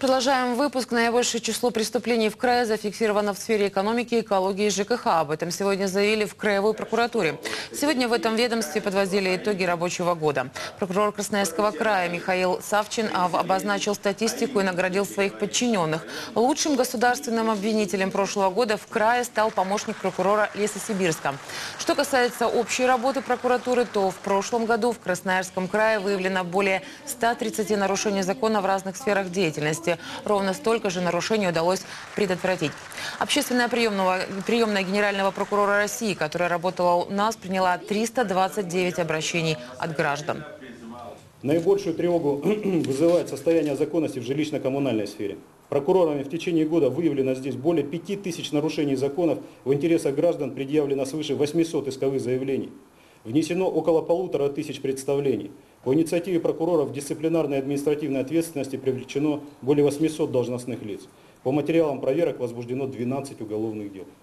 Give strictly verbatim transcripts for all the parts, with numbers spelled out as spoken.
Продолжаем выпуск. Наибольшее число преступлений в крае зафиксировано в сфере экономики, экологии и ЖКХ. Об этом сегодня заявили в Краевой прокуратуре. Сегодня в этом ведомстве подводили итоги рабочего года. Прокурор Красноярского края Михаил Савчин обозначил статистику и наградил своих подчиненных. Лучшим государственным обвинителем прошлого года в крае стал помощник прокурора Лесосибирска. Что касается общей работы прокуратуры, то в прошлом году в Красноярском крае выявлено более ста тридцати нарушений закона в разных сферах деятельности. Ровно столько же нарушений удалось предотвратить. Общественная приемная, приемная Генерального прокурора России, которая работала у нас, приняла триста двадцать девять обращений от граждан. Наибольшую тревогу вызывает состояние законности в жилищно-коммунальной сфере. Прокурорами в течение года выявлено здесь более пяти тысяч нарушений законов. В интересах граждан предъявлено свыше восьмисот исковых заявлений. Внесено около полутора тысяч представлений. По инициативе прокуроров в дисциплинарной и административной ответственности привлечено более восьмисот должностных лиц. По материалам проверок возбуждено двенадцать уголовных дел.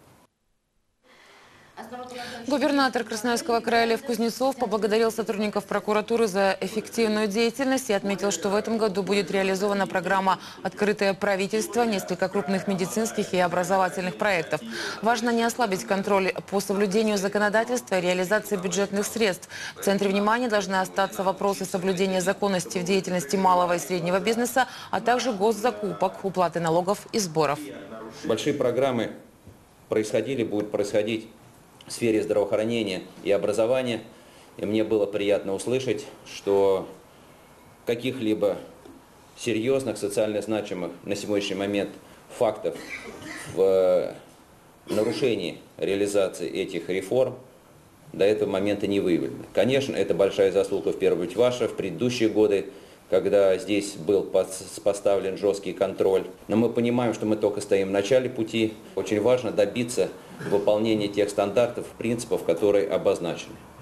Губернатор Красноярского края Лев Кузнецов поблагодарил сотрудников прокуратуры за эффективную деятельность и отметил, что в этом году будет реализована программа «Открытое правительство», несколько крупных медицинских и образовательных проектов. Важно не ослабить контроль по соблюдению законодательства и реализации бюджетных средств. В центре внимания должны остаться вопросы соблюдения законности в деятельности малого и среднего бизнеса, а также госзакупок, уплаты налогов и сборов. Большие программы происходили, будут происходить в сфере здравоохранения и образования. И мне было приятно услышать, что каких-либо серьезных, социально значимых на сегодняшний момент фактов в нарушении реализации этих реформ до этого момента не выявлено. Конечно, это большая заслуга в первую очередь ваша. В предыдущие годы, когда здесь был поставлен жесткий контроль. Но мы понимаем, что мы только стоим в начале пути. Очень важно добиться выполнения тех стандартов, принципов, которые обозначены.